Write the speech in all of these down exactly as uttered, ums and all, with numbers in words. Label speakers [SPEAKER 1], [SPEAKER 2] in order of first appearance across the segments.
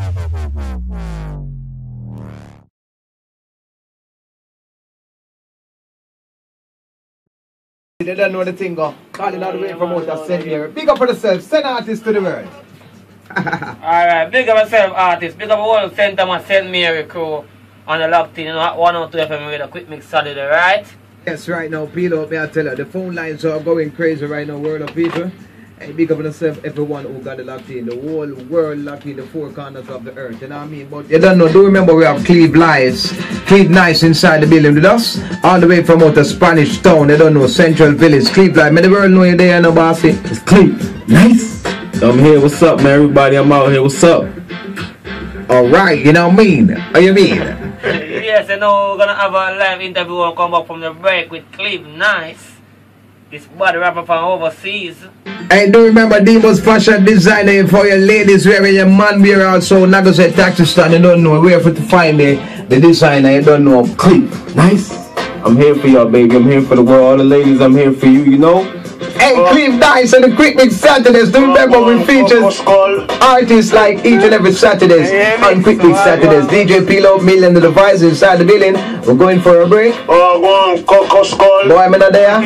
[SPEAKER 1] They don't know the thing go. Calling out the way from out of Saint Mary. Big up for yourself. Send artists to the world.
[SPEAKER 2] Alright, big up yourself, artists. Big up all Saint Thomas Saint Mary crew on the locked in, you know, one oh two F M with a quick mix Saturday, right?
[SPEAKER 1] Yes, right now, Pilo, may I tell you, the phone lines are going crazy right now, world of people. Hey, big up on yourself, everyone who got it locked in, the whole world locked in the four corners of the earth, you know what I mean? But you don't know, do remember we have Cleve Nice, Cleve Nice inside the building with us, all the way from out of Spanish Town, you don't know, Central Village, Cleve Nice, may the world know you there, no bossy?
[SPEAKER 3] It's Cleve Nice. I'm here, what's up, man? Everybody, I'm out here, what's up?
[SPEAKER 1] Alright, you know what I mean? What you mean?
[SPEAKER 2] Yes, you know, we're gonna have a live interview and come back from the break with Cleve Nice. This body rapper from overseas.
[SPEAKER 1] Hey, do remember Demo's fashion designer for your ladies wearing your man wear also. Not gonna say taxi stand, you don't know where for to find the, the designer, you don't know.
[SPEAKER 3] Cleve Nice. I'm here for y'all, baby. I'm here for the world. All the ladies, I'm here for you, you know?
[SPEAKER 1] Hey, uh, Cleve Nice and the Quick Mix Saturdays. Do remember we feature artists like each and every Saturdays on Quick Mix Saturdays. D J Pilo, Million the Device inside the building. We're going for a break.
[SPEAKER 4] Oh, go on, Coco Skull.
[SPEAKER 1] No, I'm not there.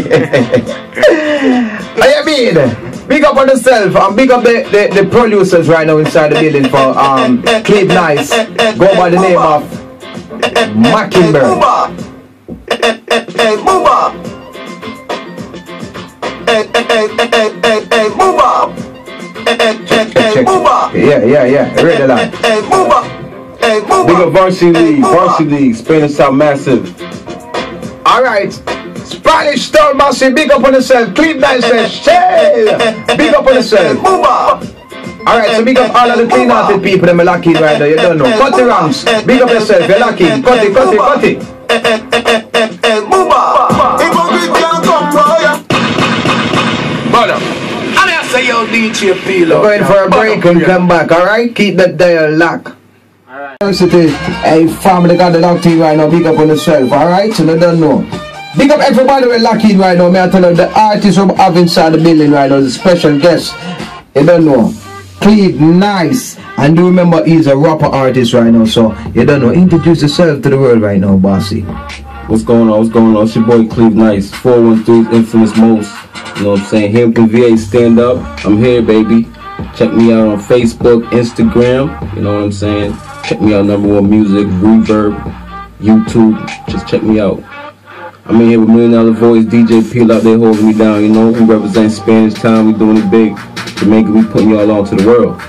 [SPEAKER 1] What you mean? Big up on yourself and big up the, the, the producers right now inside the building for um Cleve Nice. Go by the name of Mockingbird.
[SPEAKER 4] Hey, move up. Hey, hey, hey, hey, hey, move up. Hey, hey, hey, move up.
[SPEAKER 1] Yeah, yeah, yeah. Ready a lot.
[SPEAKER 4] Hey, move up. Hey, move up.
[SPEAKER 3] Big up Varsity League, Varsity League, Spanish South Massive.
[SPEAKER 1] Alright. Spanish Town Massive, big up on yourself. Cleve Nice says, shell. Big up on yourself.
[SPEAKER 4] Move up.
[SPEAKER 1] Alright, so big up all of the clean hearted people that are lucky right now. You don't know. Cut the ranks. Big up yourself. You're lucky. Cut it, cut it, cut it.
[SPEAKER 4] Hey, move up. Hypocrite can't come for ya.
[SPEAKER 1] Hold up.
[SPEAKER 4] And I say, yo, D J Pilo.
[SPEAKER 1] We're going for a break and come back, alright? Keep that dial locked.
[SPEAKER 2] Alright.
[SPEAKER 1] Hey, family got the locked in right now. Big up on yourself, alright? So they don't know. Big up everybody we're locked in right now. May I tell you, the artists we have inside the building right now, the special guest. You don't know. Cleve Nice. And do remember he's a rapper artist right now, so you don't know. Introduce yourself to the world right now, bossy.
[SPEAKER 3] What's going on? What's going on? It's your boy Cleve Nice, four one three Infamous Most. You know what I'm saying? Hampton V A stand up. I'm here, baby. Check me out on Facebook, Instagram. You know what I'm saying? Check me out, Number One Music, Reverb, YouTube. Just check me out. I'm in here with Million Dollar Voice, D J Peel out there holding me down. You know, we represent Spanish Town. We doing it big. Jamaica, we putting y'all on to the world.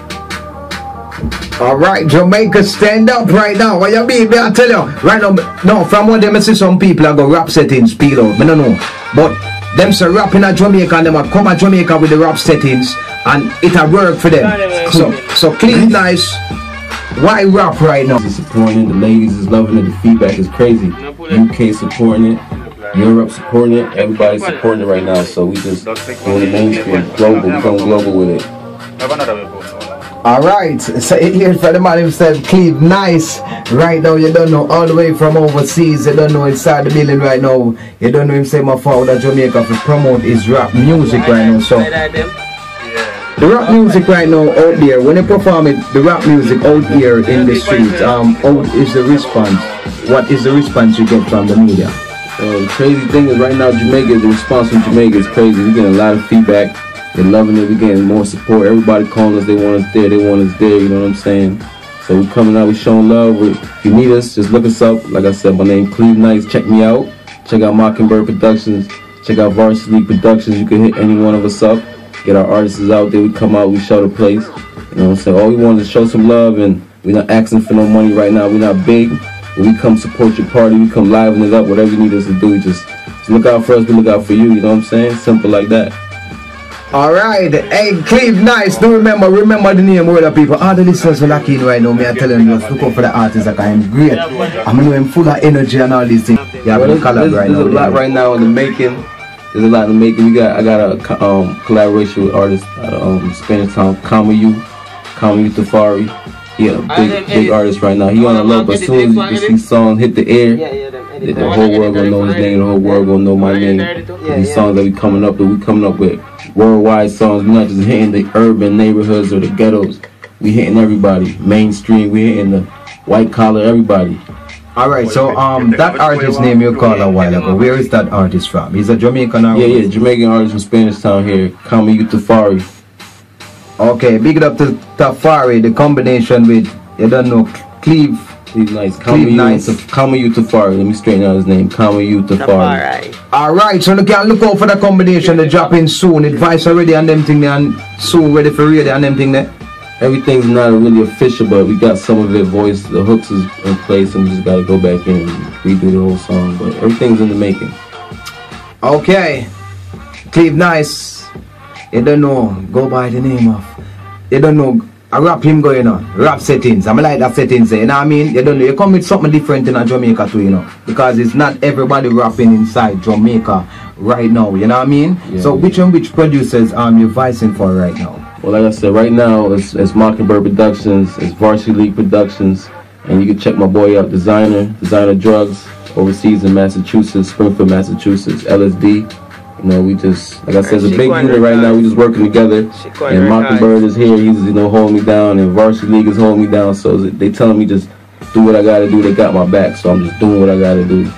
[SPEAKER 1] Alright, Jamaica, stand up right now. What you mean? I tell you, right now, no, from what them I see some people I go rap settings, peel out. I don't know. But them say rapping at Jamaica and them a come at Jamaica with the rap settings and it a work for them. So, so Cleve Nice, why rap right now?
[SPEAKER 3] Is supporting it, the ladies is loving it, the feedback is crazy. U K supporting it, Europe supporting it, everybody's supporting it right now. So we just going the mainstream, global, we going global with it.
[SPEAKER 1] Alright, so here for the man himself, Cleve Nice. Right now, you don't know, all the way from overseas, you don't know inside the building right now. You don't know him say my father Jamaica to promote his rap music right now. So the rap music right now out there, when you perform it, the rap music out here in the streets, um, out is the response. What is the response you get from the media?
[SPEAKER 3] Uh, the crazy thing is right now, Jamaica, the response from Jamaica is crazy. We're getting a lot of feedback. They're loving it. We're getting more support. Everybody calling us. They want us there. They want us there. You know what I'm saying? So we're coming out. We're showing love. We're, if you need us, just look us up. Like I said, my name Cleve Nice. Check me out. Check out Mockingbird Productions. Check out Varsity League Productions. You can hit any one of us up. Get our artists out there. We come out. We show the place. You know what I'm saying? All we want is show some love, and we're not asking for no money right now. We're not big. But we come support your party. We come liven it up. Whatever you need us to do, just, just look out for us. We look out for you. You know what I'm saying? Simple like that.
[SPEAKER 1] Alright, hey, Cleve Nice, do remember, remember the name of the people. All the listeners are lucky in right now, me I tell them, just look out for the artists that I'm great. I'm know I'm full of energy and all these things. Yeah, well,
[SPEAKER 3] there's,
[SPEAKER 1] there's,
[SPEAKER 3] right
[SPEAKER 1] there's
[SPEAKER 3] now, a lot right now in the making. There's a lot in the making. We got, I got a um, collaboration with artists out of um, Spanish Town, Kamayu, Kamayu Tafari. Yeah, big, big artist right now. He on the low, but as soon as these songs hit the air, the, the whole world gonna know his name, the whole world gonna know my name. These songs that we coming up with, we coming up with worldwide songs. We're not just hitting the urban neighborhoods or the ghettos. We hitting everybody. Mainstream, we hitting the white collar, everybody.
[SPEAKER 1] Alright, so um, that artist name you called a while ago, where is that artist from? He's a Jamaican artist?
[SPEAKER 3] Yeah, yeah, Jamaican artist from Spanish Town here, Kamayu Tafari.
[SPEAKER 1] Okay, big it up to Tafari, the combination with, you don't know, Cleve.
[SPEAKER 3] Cleve Nice.
[SPEAKER 1] Cleve Nice.
[SPEAKER 3] Kamayu Tafari, let me straighten out his name. Kamayu Tafari.
[SPEAKER 1] Alright, so look, look out for the combination, they're dropping soon. Advice already on them thing there, and soon ready for radio on them thing there.
[SPEAKER 3] Everything's not really official, but we got some of it voiced. The hooks is in place, and we just gotta go back in and redo the whole song. But everything's in the making.
[SPEAKER 1] Okay, Cleve Nice. You don't know, go by the name of. You don't know, a rap him going on, rap settings. I'm like that settings there, you know what I mean? You don't know, you come with something different in a Jamaica too, you know, because it's not everybody rapping inside Jamaica right now, you know what I mean? Yeah, so yeah. which and which producers um you voicing for right now?
[SPEAKER 3] Well, like I said, right now it's, it's Mockingbird Productions, it's Varsity League Productions, and you can check my boy out, Designer, Designer Drugs, overseas in Massachusetts, Springfield, Massachusetts, L S D. You know, we just, like I said, it's a big unit right now, we just working together, and Mockingbird is here, he's, you know, holding me down, and Varsity League is holding me down, so they telling me just do what I gotta do, they got my back, so I'm just doing what I gotta do.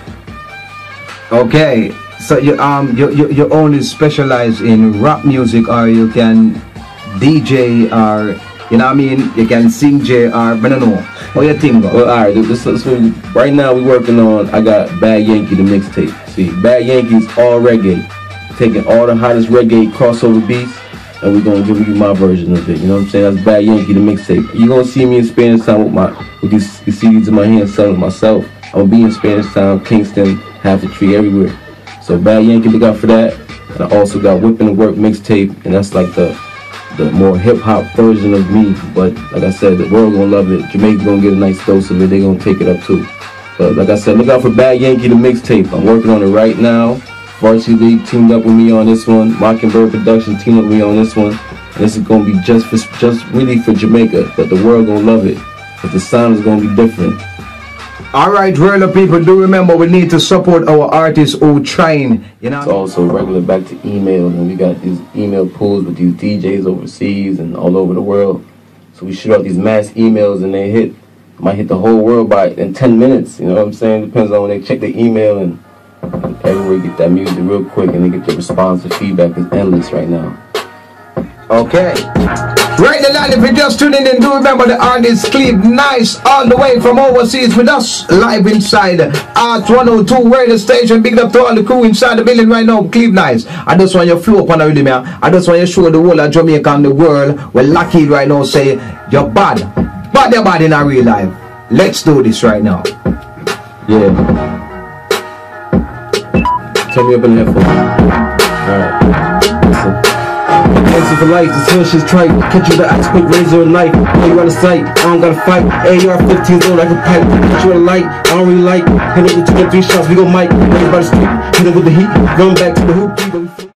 [SPEAKER 1] Okay, so you, um, you, you, you only specialize in rap music, or you can D J, or you know what I mean, you can sing J, or I don't know, how you think?
[SPEAKER 3] Well, alright, this, this, this, right now we working on, I got Bad Yankee, the mixtape. See, Bad Yankee's all reggae, taking all the hottest reggae crossover beats, and we're gonna give you my version of it, you know what I'm saying? That's Bad Yankee, the mixtape. You're gonna see me in Spanish Town with my, with these, these C Ds in my hand, selling myself. I'm gonna be in Spanish Town, Kingston, Half a Tree, everywhere. So Bad Yankee, look out for that. And I also got Whipping the Work mixtape, and that's like the the more hip-hop version of me, but like I said, the world gonna love it. Jamaica's gonna get a nice dose of it. They're gonna take it up too. But like I said, look out for Bad Yankee, the mixtape. I'm working on it right now. Varsity League teamed up with me on this one. Mockingbird Productions teamed up with me on this one. And this is gonna be just for, just really for Jamaica, but the world gonna love it. But the sound is gonna be different.
[SPEAKER 1] Alright, regular people, do remember we need to support our artists who trying, you know.
[SPEAKER 3] It's also regular back to email, and we got these email pools with these D Js overseas and all over the world. So we shoot out these mass emails, and they hit, might hit the whole world by in ten minutes, you know what I'm saying? Depends on when they check the email, and, and everywhere get that music real quick, and they get the response, the feedback is endless right now.
[SPEAKER 1] Okay. Right now, if you're just tuning in, do remember the artist Cleve Nice, all the way from overseas with us, live inside Art one oh two radio station. Big up to all the crew inside the building right now, Cleve Nice. I just want you to flow up on the rhythm, man. I just want you to show the whole of Jamaica and the world. Well, lucky right now, say you're bad, but you're bad in a real life. Let's do this right now.
[SPEAKER 3] Yeah. Turn me up in the headphones. Alright. Listen. Answer for life, this hood shit's trite. Catch you the ice quick razor and knife. Hey, you out of sight, I don't gotta fight. A R fifteen load, I can pipe. Catch you at a light, I don't really like. Hit it with two or three shots, we gon' mic. Everybody street, hit it with the heat. Run back to the hoop.